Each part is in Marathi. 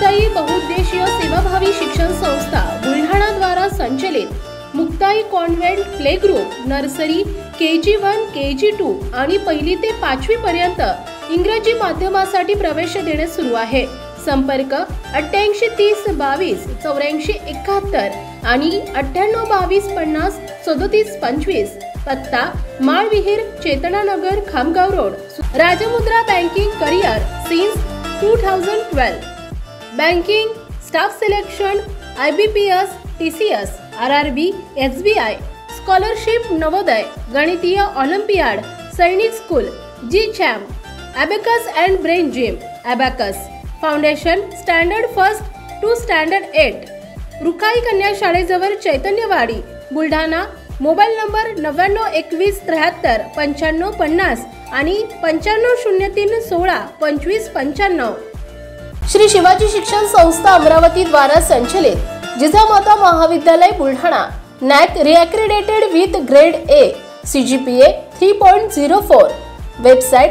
मुक्ताई बहुउद्देशीय सेवाभावी शिक्षण संस्था बुलढाणा द्वारा संचलित Muktai convent play group nursery KG1 KG2 आणि 1ली ते 5वी पर्यंत इंग्रजी माध्यमासाठी प्रवेश देणे सुरू आहे। संपर्क 88 30 22 84 71 आणि 98 22 50 37 25। पत्ता Malvihir Chetananagar Khamgaon road. Rajmudra banking career since 2012। Banking staff selection IBPS TCS RRB SBI scholarship Navodaya गणितीय olympiad Sainik school GChamp Abacus and Brain Gym Abacus foundation standard first two standard 8 Rukhai कन्या शाळेजवळ चैतन्यवाडी बुलढाणा। मोबाईल नंबर 9921 73 95 50 आणि 9503 16 25 95। श्री शिवाजी शिक्षण संस्था अमरावती द्वारा संचलित Jijamata Mahavidyalaya Buldhana NAC reaccredited with grade A CGPA 3.04। Website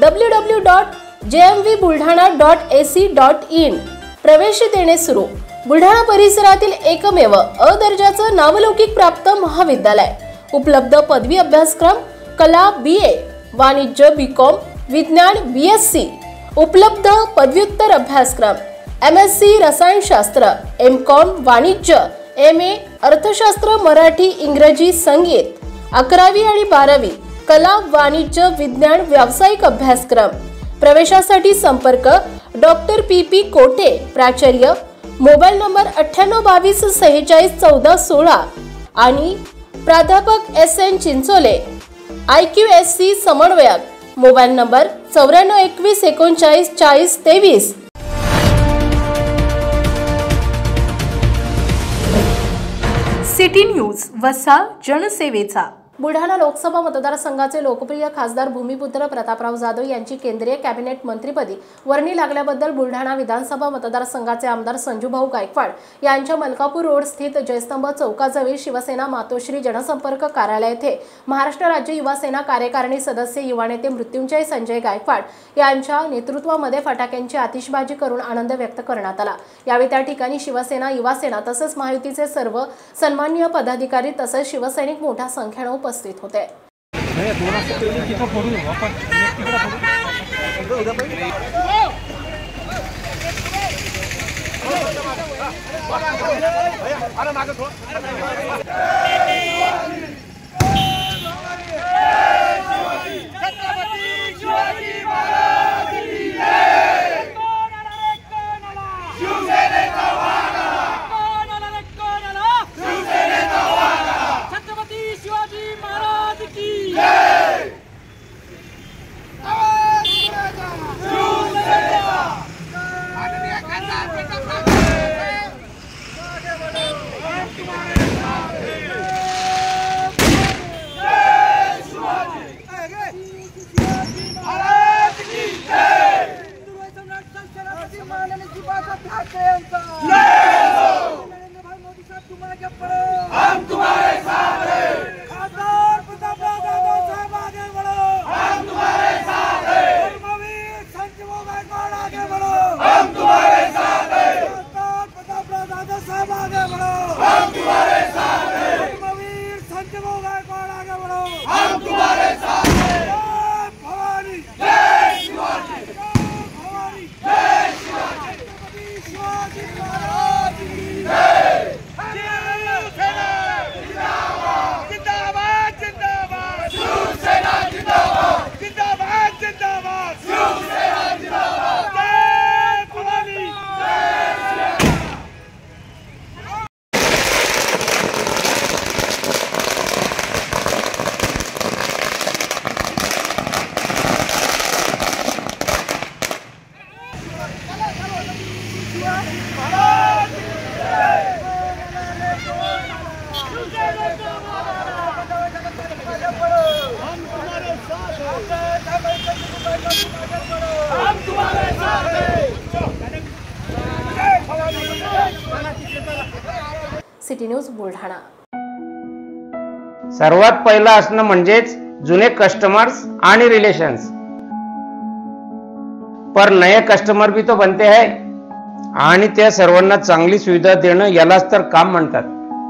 www.jmvbuldhana.ac.in। प्रवेश देणे सुरू। बुलढाणा परिसरातील एकमेव अ दर्जाचं नावलौकिक प्राप्त महाविद्यालय। उपलब्ध पदवी अभ्यासक्रम कला BA, वाणिज्य BCom, विज्ञान BSc। उपलब्ध पदव्युत्तर अभ्यासक्रम MSc रसायनशास्त्र, MCom वाणिज्य, MA अर्थशास्त्र, मराठी, इंग्रजी, संगीत। 11वी आणि 12वी कला, वाणिज्य, विज्ञान, व्यावसायिक अभ्यासक्रम। प्रवेशासाठी संपर्क डॉक्टर PP कोटे प्राचार्य। मोबाईल नंबर 98 22 46 14 16 आणि प्राध्यापक SN चिंचोले IQSC समन्वयक। Mobile number 94 21 39 40 23। सिटी न्यूज वसा जनसेवेचा। बुलढाणा लोकसभा मतदारसंघाचे लोकप्रिय खासदार भूमिपुत्र प्रतापराव जाधव यांची केंद्रीय कॅबिनेट मंत्रीपदी वर्णी लागल्याबद्दल बुलढाणा विधानसभा मतदारसंघाचे आमदार संजूभाऊ गायकवाड यांच्या मलकापूर रोड स्थित जयस्तंभ चौकाजवळ शिवसेना मातोश्री जनसंपर्क कार्यालय येथे महाराष्ट्र राज्य युवा सेना कार्यकारिणी सदस्य युवा नेते मृत्युंजय संजय गायकवाड यांच्या नेतृत्वामध्ये फटाक्यांची आतिषबाजी करून आनंद व्यक्त करण्यात आला। यावेळी त्या ठिकाणी शिवसेना, युवा सेना तसेच महायुतीचे सर्व सन्माननीय पदाधिकारी तसेच शिवसैनिक मोठ्या संख्येने उपस्थित होते। City News Buldhana. सर्वात पहिला असणं म्हणजेच जुने कस्टमर्स आणि रिलेशंस, पर नए कस्टमर भी तो बनते हैं। आणि त्या सर्वांना चांगली सुविधा देणं यालाच तर काम म्हणतात.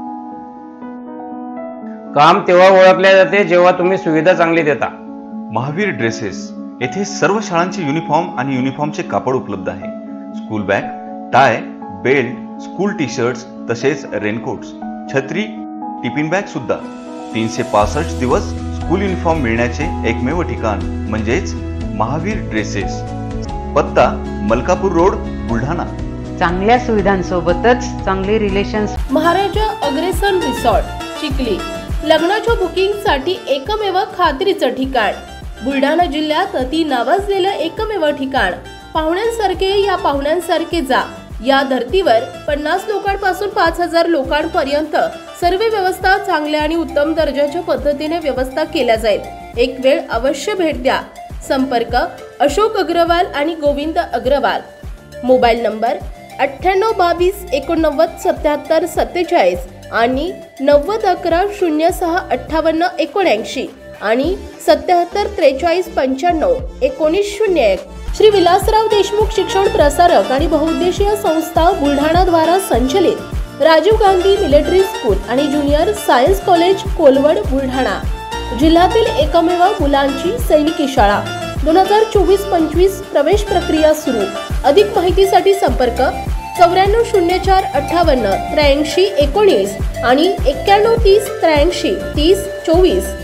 काम तेव्हा ओळखले जाते जेव्हा तुम्ही सुविधा चांगली देता. महावीर ड्रेसेस येथे सर्व शाळांचे युनिफॉर्म आणि युनिफॉर्मचे कापड उपलब्ध आहे. School bag, tie, belt, school T shirts तसेच रेनकोट्स, छत्री, टिफिन बॅग सुद्धा. 365 दिवस स्कूल युनिफॉर्म मिळण्याचे एकमेव ठिकाण म्हणजेच महावीर ड्रेसेस. पत्ता मलकापूर रोड, बुलढाणा. चांगल्या सुविधांसोबतच चांगले रिलेशन्स. महाराजा अग्रेसन रिसॉर्ट, चिखली. लग्नाच्या बुकिंगसाठी एकमेव खात्रीचं ठिकाण. बुलढाणा जिल्ह्यात अति नावाजलेलं एकमेव ठिकाण. पाहुण्यांसारखे या पाहुण्यांसारखे जा. या धर्तीवर 50 लोकांपासून 5000 लोकांपर्यंत सर्व व्यवस्था चांगल्या आणि उत्तम दर्जाच्या पद्धतीने व्यवस्था केल्या जाईल. एक वेळ अवश्य भेट द्या. संपर्क अशोक अग्रवाल आणि गोविंद अग्रवाल. मोबाईल नंबर 9822 89 77 47 आणि 90 11 06 58 79 आणि 77 43 95 19 01. श्री विलासराव देशमुख शिक्षण प्रसारक आणि बहुउद्देशीय संस्था बुलढाणा द्वारा संचलित राजीव गांधी मिलिटरी स्कूल आणि junior science college Kolwad, Buldhana. जिल्ह्यातील एकमेव मुलांची सैनिकी शाळा. 2024-25 प्रवेश प्रक्रिया सुरू. अधिक माहितीसाठी संपर्क 9404 58 83 19 आणि 9130 83 30 24.